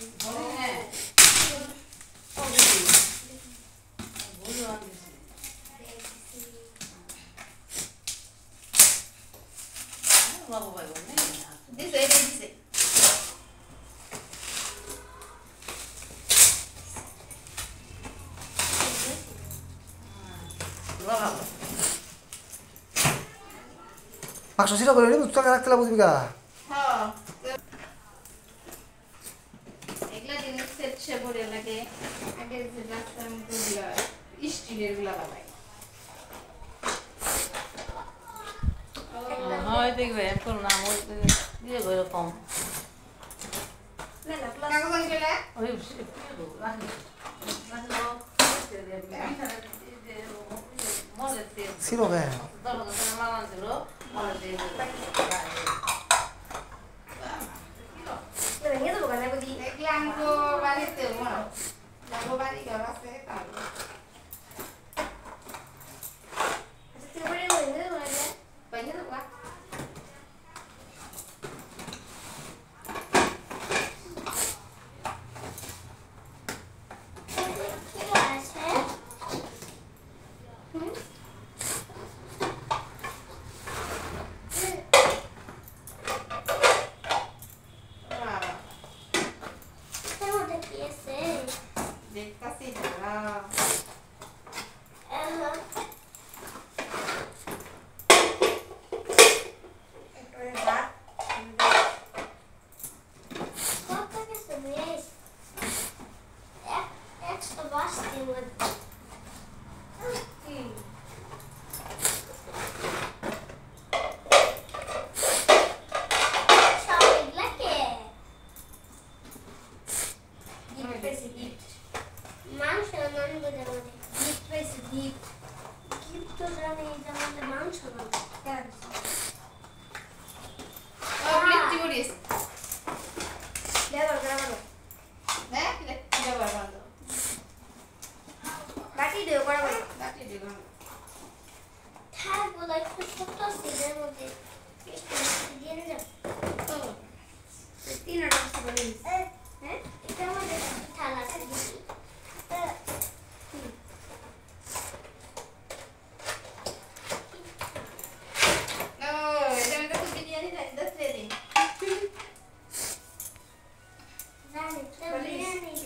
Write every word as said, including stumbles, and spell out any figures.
This way, this way. 막상 싫어 그러니 무슨 딱 달라 보니까. हाँ एकला दिन से अच्छे बोले लगे आगे से रास्ता में तो दिया स्टील वाला भाई हाँ ये देख भाई कौन नाम वो ये बोलो कौन ले ला कागज बन गया ओए उसे दो रानी रानी वो 싫어 왜? 너도 그냥 말만 들어 말을 돼 Pero ini tuh bukan aku di. एकला हमको बारी ते मरो जागो बारी गला से तालो Setiap hari aku ini tuh ada. banyak tuh kan Ini ada. Hmm. Saya udah biasa. देखता सी जरा Eh. Itu ya. Apa que se vê? É, é que tu gosta de uma. Shopping lagi. Gift price gift. Mansion non bude bude. Gift price gift. Gift to zane zamane mansion. Gel. और litti बुड़ीस Gel bak beraber. né litti जबर बंदो Bati diyor beraber. दाटी देखो Her bu da foto sizin o de. Diğerini de. तो तीन अटक से बनी. हैं? इतना मुझे थाला से दी. नो ये मैं तो बिरयानी दस दे दी Zaten biryani